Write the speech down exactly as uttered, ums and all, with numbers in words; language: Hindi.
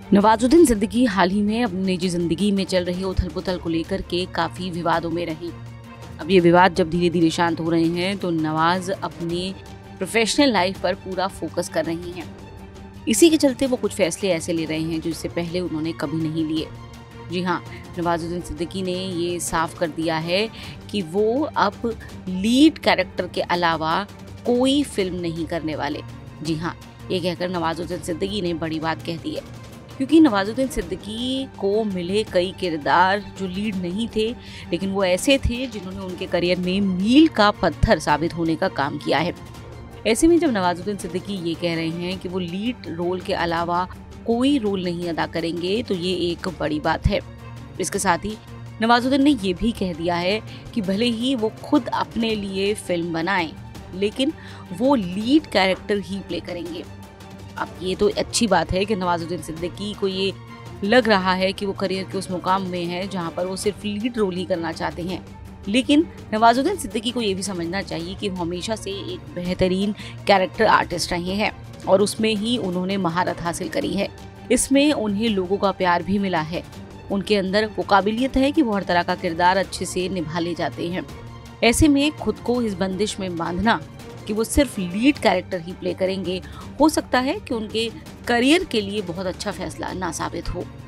नवाजुद्दीन सिद्दीकी हाल ही में अपनी निजी जिंदगी में चल रही उथल पुथल को लेकर के काफी विवादों में रही। अब ये विवाद जब धीरे धीरे शांत हो रहे हैं तो नवाज अपने प्रोफेशनल लाइफ पर पूरा फोकस कर रही हैं। इसी के चलते वो कुछ फैसले ऐसे ले रहे हैं जो इससे पहले उन्होंने कभी नहीं लिए। जी हाँ, नवाजुद्दीन सिद्दीकी ने ये साफ कर दिया है कि वो अब लीड कैरेक्टर के अलावा कोई फिल्म नहीं करने वाले। जी हाँ, ये कहकर नवाजुद्दीन सिद्दीकी ने बड़ी बात कह दी है, क्योंकि नवाजुद्दीन सिद्दीकी को मिले कई किरदार जो लीड नहीं थे, लेकिन वो ऐसे थे जिन्होंने उनके करियर में मील का पत्थर साबित होने का काम किया है। ऐसे में जब नवाजुद्दीन सिद्दीकी ये कह रहे हैं कि वो लीड रोल के अलावा कोई रोल नहीं अदा करेंगे तो ये एक बड़ी बात है। इसके साथ ही नवाजुद्दीन ने ये भी कह दिया है कि भले ही वो खुद अपने लिए फिल्म बनाएं, लेकिन वो लीड कैरेक्टर ही प्ले करेंगे। अब ये तो अच्छी बात है कि नवाजुद्दीन सिद्दीकी को ये लग रहा है कि वो करियर के उस मुकाम में है जहां पर वो सिर्फ लीड रोल ही करना चाहते हैं, लेकिन नवाजुद्दीन सिद्दीकी को ये भी समझना चाहिए कि वो हमेशा से एक बेहतरीन कैरेक्टर आर्टिस्ट रहे हैं और उसमें ही उन्होंने महारत हासिल करी है। इसमें उन्हें लोगों का प्यार भी मिला है। उनके अंदर वो काबिलियत है कि वो हर तरह का किरदार अच्छे से निभा ले जाते हैं। ऐसे में खुद को इस बंदिश में बांधना कि वो सिर्फ लीड कैरेक्टर ही प्ले करेंगे, हो सकता है कि उनके करियर के लिए बहुत अच्छा फैसला ना साबित हो।